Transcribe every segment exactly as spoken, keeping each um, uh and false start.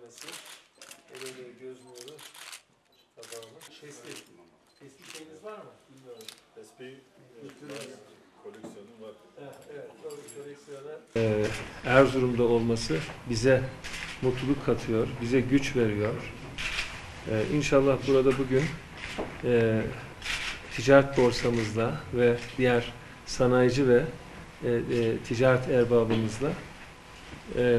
tanesi. Elinde göz nuru tabağımı. Tespih. Tespih şeyiniz var mı? Bilmiyorum. Tespih e, koleksiyonu var. Evet, koleksiyonu. Ee, Erzurum'da olması bize mutluluk katıyor, bize güç veriyor. Ee, İnşallah burada bugün e, ticaret borsamızla ve diğer sanayici ve e, e, ticaret erbabımızla e, e,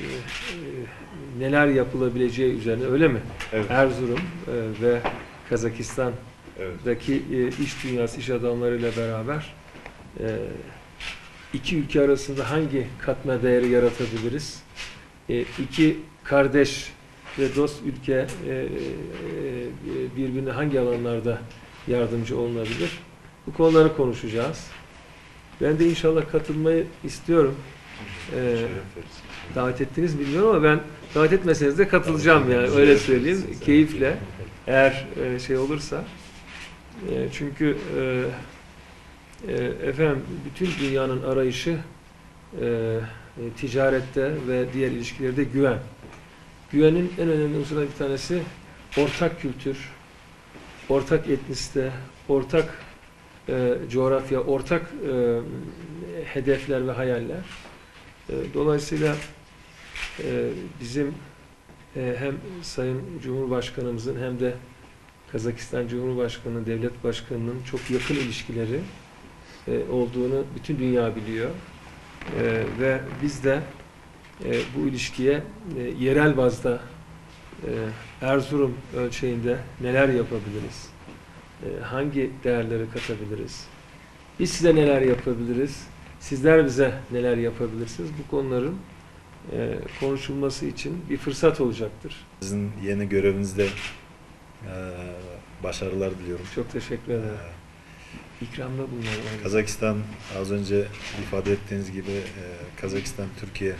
neler yapılabileceği üzerine, öyle mi? Evet. Erzurum e, ve Kazakistan'daki Evet. e, iş dünyası, iş adamlarıyla beraber e, iki ülke arasında hangi katma değeri yaratabiliriz? E, iki kardeş ve dost ülke e, e, birbirine hangi alanlarda yardımcı olunabilir? Bu konuları konuşacağız. Ben de inşallah katılmayı istiyorum. Ee, davet ettiniz bilmiyorum ama ben davet etmeseniz de katılacağım, yani öyle söyleyeyim. Keyifle, eğer e, şey olursa. E, çünkü e, e, efendim bütün dünyanın arayışı e, e, ticarette ve diğer ilişkilerde güven. Güvenin en önemli unsurlarından bir tanesi ortak kültür, ortak etnisite, ortak e, coğrafya, ortak e, hedefler ve hayaller. E, dolayısıyla e, bizim e, hem Sayın Cumhurbaşkanımızın hem de Kazakistan Cumhurbaşkanı, Devlet Başkanı'nın çok yakın ilişkileri e, olduğunu bütün dünya biliyor. E, ve biz de e, bu ilişkiye e, yerel bazda e, Erzurum ölçeğinde neler yapabiliriz? E, hangi değerleri katabiliriz? Biz size neler yapabiliriz? Sizler bize neler yapabilirsiniz? Bu konuların e, konuşulması için bir fırsat olacaktır. Sizin yeni görevinizde e, başarılar diliyorum. Çok teşekkür ederim. E, İkramda bulunalım. Kazakistan, az önce ifade ettiğiniz gibi e, Kazakistan, Türkiye e,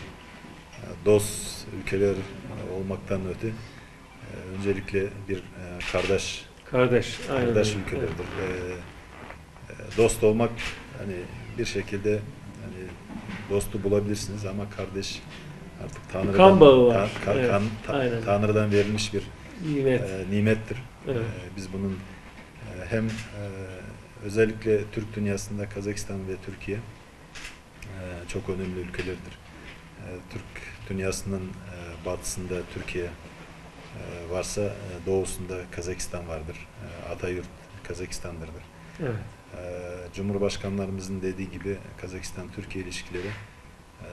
dost ülkeler e, olmaktan öte e, öncelikle bir e, kardeş Kardeş, aynen kardeş öyle. ülkelerdir. Evet. E, e, dost olmak, hani bir şekilde hani dostu bulabilirsiniz ama kardeş artık Tanrı'dan, Kan bağı var. ta, kan, Evet, kan, ta, aynen. Tanrı'dan verilmiş bir Nimet. e, nimettir. Evet. E, biz bunun e, hem e, özellikle Türk dünyasında Kazakistan ve Türkiye e, çok önemli ülkelerdir. E, Türk dünyasının e, batısında Türkiye e, varsa e, doğusunda Kazakistan vardır. E, Atayurt Kazakistan'dır. Evet. E, Cumhurbaşkanlarımızın dediği gibi Kazakistan-Türkiye ilişkileri e,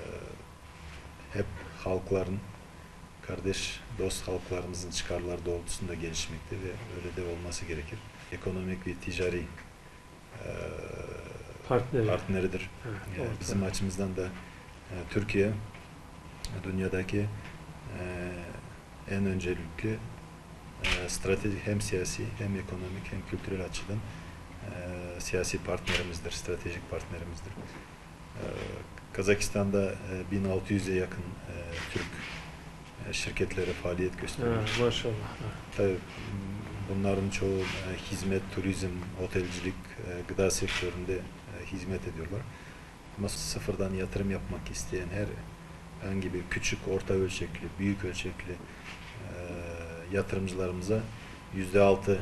hep halkların, kardeş, dost halklarımızın çıkarları doğrultusunda gelişmekte ve öyle de olması gerekir. Ekonomik ve ticari e, Partneri. partneridir. Evet, Yani orta. bizim açımızdan da e, Türkiye dünyadaki e, en öncelikli e, stratejik, hem siyasi hem ekonomik hem kültürel açıdan e, siyasi partnerimizdir, stratejik partnerimizdir. E, Kazakistan'da e, bin altı yüze yakın e, Türk e, şirketleri faaliyet gösteriyor. Ha, maşallah. Tabii bunların çoğu e, hizmet, turizm, otelcilik, e, gıda sektöründe e, hizmet ediyorlar. Ama sıfırdan yatırım yapmak isteyen her herhangi bir küçük, orta ölçekli, büyük ölçekli e, yatırımcılarımıza yüzde altı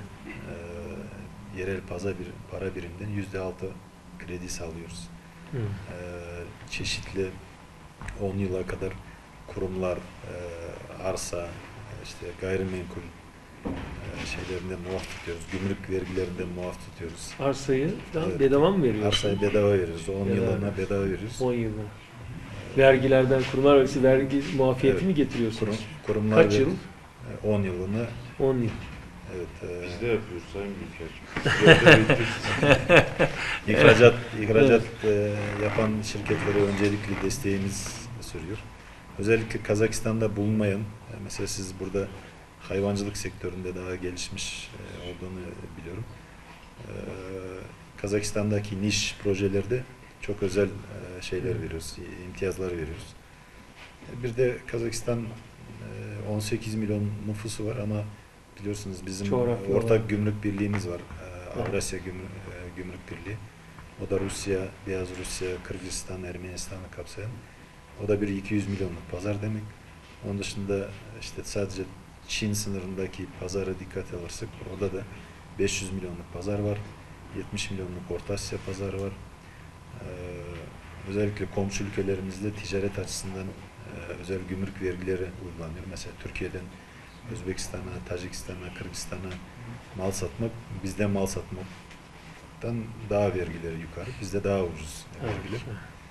e, yerel paza bir para birimden yüzde altı kredi sağlıyoruz. Hı. E, çeşitli on yıla kadar kurumlar, e, arsa, işte gayrimenkul e, şeylerinden muaf tutuyoruz. Gümrük vergilerinden muaf tutuyoruz. Arsayı da Evet. bedava mı veriyorsunuz? Arsayı bedava veriyoruz. on Bedava. yılına bedava veriyoruz. on yılına. Vergilerden, kurumlar vergisi vergi muafiyeti Evet. mi getiriyorsunuz? Kurum, kurumlar Kaç yıl? on yılına. on yıl. Evet. E, Biz de yapıyoruz Sayın Büyükelçim. ihracat ihracat e, yapan şirketlere öncelikli desteğimiz sürüyor. Özellikle Kazakistan'da bulunmayan, e, mesela siz burada hayvancılık sektöründe daha gelişmiş e, olduğunu biliyorum. E, Kazakistan'daki niş projelerde çok özel e, şeyler veriyoruz, imtiyazlar veriyoruz. E, bir de Kazakistan e, on sekiz milyon nüfusu var ama biliyorsunuz bizim Coğrafya ortak olarak. gümrük birliğimiz var. E, Avrasya Gümrük, e, Gümrük Birliği. O da Rusya, Beyaz Rusya, Kırgızistan, Ermenistan'ı kapsayan. O da bir iki yüz milyonluk pazar demek. Onun dışında işte sadece Çin sınırındaki pazara dikkat alırsak orada da beş yüz milyonluk pazar var. yetmiş milyonluk Orta Asya pazarı var. Ee, özellikle komşu ülkelerimizle ticaret açısından e, özel gümrük vergileri uygulanıyor. Mesela Türkiye'den Özbekistan'a, Tacikistan'a, Kırgızistan'a mal satmak, bizde mal satmaktan daha vergileri yukarı, bizde daha ucuz vergiler.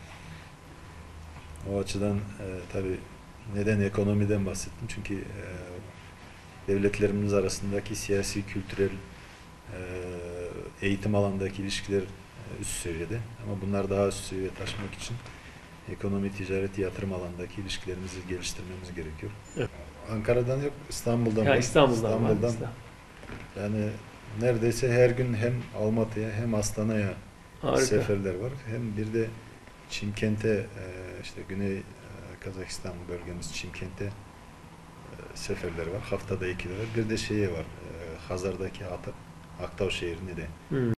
O açıdan e, tabii neden ekonomiden bahsettim? Çünkü e, devletlerimiz arasındaki siyasi, kültürel, e, eğitim alanındaki ilişkiler e, üst seviyede. Ama bunlar daha üst seviyeye taşımak için ekonomi, ticaret, yatırım alanındaki ilişkilerimizi geliştirmemiz gerekiyor. Evet. Ankara'dan yok, İstanbul'dan Ya var. İstanbul'dan, var. İstanbul'dan İstanbul. yani neredeyse her gün hem Almatı'ya hem Astana'ya Harika. seferler var. Hem bir de Çimkent'e e, işte Güney e, Kazakistan bölgemiz Çimkent'e e, seferler var. Haftada iki de var. Bir de şeye var. E, Hazar'daki Ata- Aktav şehrine de Hmm.